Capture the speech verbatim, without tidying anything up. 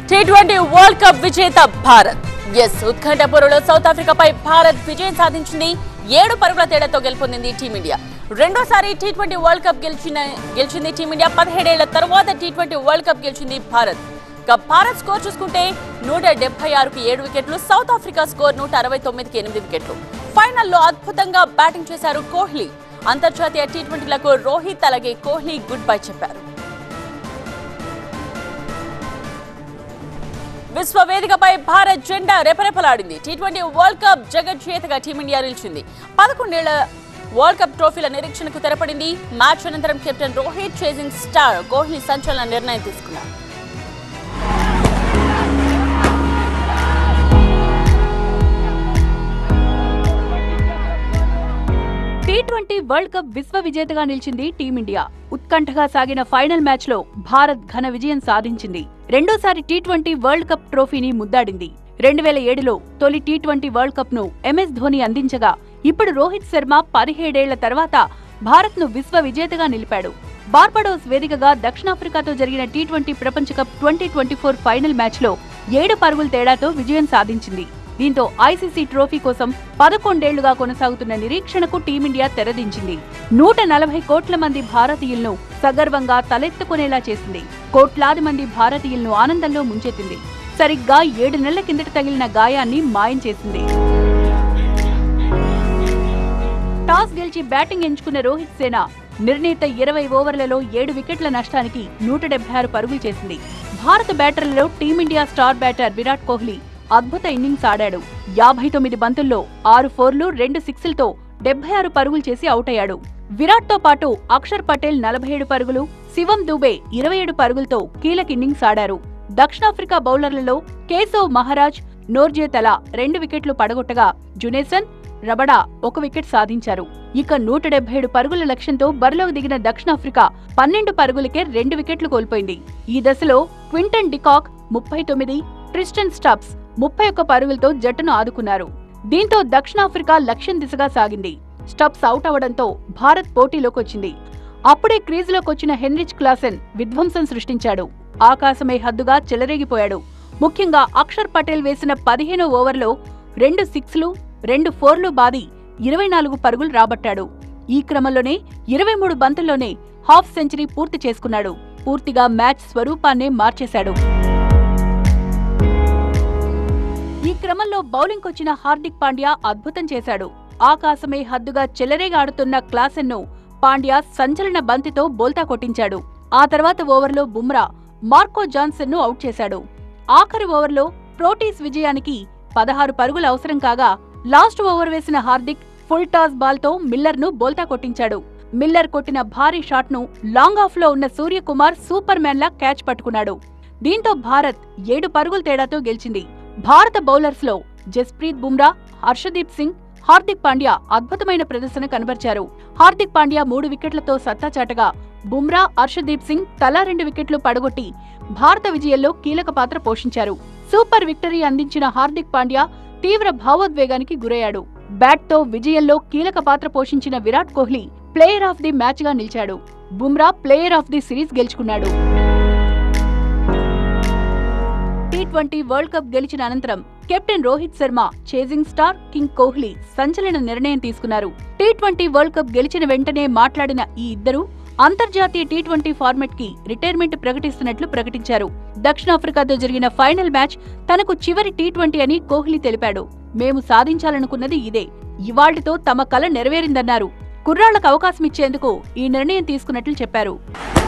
Tea twenty world cup విజేత భారత్. ఎస్ ఉత్కంఠపురంలో సౌత్ ఆఫ్రికాపై భారత్ విజయం సాధించింది. ఏడు పరుగుల తేడాతో గెలుపొందింది టీమిండియా. రెండోసారి టీ ట్వంటీ వరల్డ్ కప్ గెలిచిన గెలిచింది టీమిండియా. పదిహేడేళ్ల తర్వాత టీ ట్వంటీ వరల్డ్ కప్ గెలిచింది భారత్. భారత్ స్కోర్ చూసుకుంటే నూట డెబ్బై ఆరుకి ఏడు వికెట్లు, సౌత్ ఆఫ్రికా స్కోర్ నూట అరవై తొమ్మిదికి ఎనిమిది వికెట్లు. ఫైనల్లో అద్భుతంగా బ్యాటింగ్ చేశారు కోహ్లీ. అంతర్జాతీయ టీ ట్వంటీలకు రోహిత్ అలాగే కోహ్లీ గుడ్ బై చెప్పారు. విశ్వవేదికపై భారత్ జెండా రెపరెపలాడింది. టీ ట్వంటీ వరల్డ్ కప్ జగజ్జేతగా టీమిండియా నిలిచింది. పదకొండేళ్ల వరల్డ్ కప్ ట్రోఫీల నిరీక్షణకు తెరపడింది. మ్యాచ్ అనంతరం captain Rohit, chasing star Kohli సంచలన నిర్ణయం తీసుకున్నారు. టీ ట్వంటీ వరల్డ్ కప్ విశ్వ విజేతగా నిలిచింది టీమిండియా. ఉత్కంఠగా సాగిన ఫైనల్ మ్యాచ్ లో భారత్ ఘన విజయం సాధించింది. రెండోసారి టీ ట్వంటీ వరల్డ్ కప్ ట్రోఫీని ముద్దాడింది. రెండు వేల ఏడులో తొలి టీ ట్వంటీ వరల్డ్ కప్ ను ఎంఎస్ ధోని అందించగా, ఇప్పుడు రోహిత్ శర్మ పదిహేడేళ్ల తర్వాత భారత్ ను విశ్వ విజేతగా నిలిపాడు. బార్బడోస్ వేదికగా దక్షిణాఫ్రికాతో జరిగిన టీ ట్వంటీ ప్రపంచ cup twenty twenty four final match లో ఏడు పరుగుల తేడాతో విజయం సాధించింది. దీంతో ఐసీసీ ట్రోఫీ కోసం పదకొండేళ్లుగా కొనసాగుతున్న నిరీక్షణకు టీమిండియా తెరదించింది. నూట నలభై కోట్ల మంది భారతీయులను సగర్వంగా తలెత్తుకునేలా చేసింది. కోట్లాది మంది భారతీయులను ఆనందంలో ముంచెత్తింది. సరిగ్గా ఏడు నెలల కిందట తగిలిన గాయాన్ని మాయం చేసింది. టాస్ గెలిచి బ్యాటింగ్ ఎంచుకున్న రోహిత్ సేన నిర్ణీత ఇరవై ఓవర్లలో ఏడు వికెట్ల నష్టానికి నూట డెబ్బై ఆరు పరుగులు చేసింది. భారత బ్యాటర్లలో team India star batter Virat Kohli అద్భుత ఇన్నింగ్స్ ఆడాడు. యాభై తొమ్మిది బంతుల్లో ఆరు ఫోర్లు, రెండు సిక్స్లతో డెబ్బై ఆరు పరుగులు చేసి అవుట్ అయ్యాడు. విరాట్ తో పాటు అక్షర్ పటేల్ నలభై ఏడు పరుగులు, శివం దూబే ఇరవై ఏడు పరుగులతో కీలక ఇన్నింగ్స్ ఆడారు. దక్షిణాఫ్రికా బౌలర్లలో కేశవ్ మహారాజ్, నోర్జే తలా రెండు వికెట్లు పడగొట్టగా, జునేసన్, రబడా ఒక వికెట్ సాధించారు. ఇక నూట డెబ్బై ఏడు పరుగుల లక్ష్యంతో బరిలోకి దిగిన దక్షిణాఫ్రికా పన్నెండు పరుగులకే రెండు వికెట్లు కోల్పోయింది. ఈ దశలో క్వింటన్ డికాక్ ముప్పై తొమ్మిది, ట్రిస్టన్ స్టబ్స్ ముప్పై ఒక్క పరుగులతో జట్టును ఆదుకున్నారు. దీంతో దక్షిణాఫ్రికా లక్ష్యం దిశగా సాగింది. స్టబ్స్ అవుట్ అవడంతో భారత్ పోటీలోకొచ్చింది. అప్పుడే క్రీజులోకొచ్చిన హెన్రిచ్ క్లాసెన్ విధ్వంసం సృష్టించాడు. ఆకాశమే హద్దుగా చెలరేగిపోయాడు. ముఖ్యంగా అక్షర్ పటేల్ వేసిన పదిహేనో ఓవర్లో రెండు సిక్స్లు, రెండు ఫోర్లు బాది ఇరవై నాలుగు పరుగులు రాబట్టాడు. ఈ క్రమంలోనే ఇరవై మూడు బంతుల్లోనే హాఫ్ సెంచరీ పూర్తి చేసుకున్నాడు. పూర్తిగా మ్యాచ్ స్వరూపాన్నే మార్చేశాడు. ఈ క్రమంలో బౌలింగ్ కొచ్చిన హార్దిక్ పాండ్యా అద్భుతం చేశాడు. ఆకాశమే హద్దుగా చెలరేగా ఆడుతున్న క్లాసెన్ ను పాండ్యా సంచలన బంతితో బోల్తా కొట్టించాడు. ఆ తర్వాత ఓవర్లో బుమ్రా మార్కో జాన్సన్ ను అవుట్ చేశాడు. ఆఖరి ఓవర్లో ప్రోటీస్ విజయానికి పదహారు పరుగులు అవసరం కాగా, లాస్ట్ ఓవర్ వేసిన హార్దిక్ ఫుల్ టాస్ బాల్ తో మిల్లర్ ను బోల్తా కొట్టించాడు. మిల్లర్ కొట్టిన భారీ షాట్ ను లాంగ్ ఆఫ్ లో ఉన్న సూర్యకుమార్ సూపర్ మ్యాన్ లా క్యాచ్ పట్టుకున్నాడు. దీంతో భారత్ ఏడు పరుగుల తేడాతో గెలిచింది. భారత బౌలర్స్ లో జస్ప్రీత్ బుమ్రా, హర్షదీప్ సింగ్, హార్దిక్ పాండ్యా అద్భుతమైన ప్రదర్శన కనబర్చారు. హార్దిక్ పాండ్యా మూడు వికెట్లతో సత్తా చాటగా, బుమ్రా, హర్షదీప్ సింగ్ తలా రెండు వికెట్లు పడగొట్టి భారత విజయంలో కీలక పాత్ర పోషించారు. సూపర్ విక్టరీ అందించిన హార్దిక్ పాండ్యా తీవ్ర భావోద్వేగానికి గురయ్యాడు. బ్యాట్ తో విజయంలో కీలక పాత్ర పోషించిన Virat Kohli player of the match గా నిలిచాడు. Bumrah player of the series గెలుచుకున్నాడు. టీ ట్వంటీ వరల్డ్ కప్ గెలిచిన అనంతరం captain Rohit Sharma, chasing star king Kohli సంచలన నిర్ణయం తీసుకున్నారు. టీ ట్వంటీ వరల్డ్ కప్ గెలిచిన వెంటనే మాట్లాడిన ఈ ఇద్దరు అంతర్జాతీయ టీ ట్వంటీ ఫార్మెట్ కి రిటైర్మెంట్ ప్రకటిస్తున్నట్లు ప్రకటించారు. దక్షిణాఫ్రికాతో జరిగిన ఫైనల్ మ్యాచ్ తనకు చివరి టీ ట్వంటీ అని కోహ్లీ తెలిపాడు. మేము సాధించాలనుకున్నది ఇదే. ఇవాళ్టితో తమ కల నెరవేరిందన్నారు. కుర్రాళ్లకు అవకాశం ఇచ్చేందుకు ఈ నిర్ణయం తీసుకున్నట్లు చెప్పారు.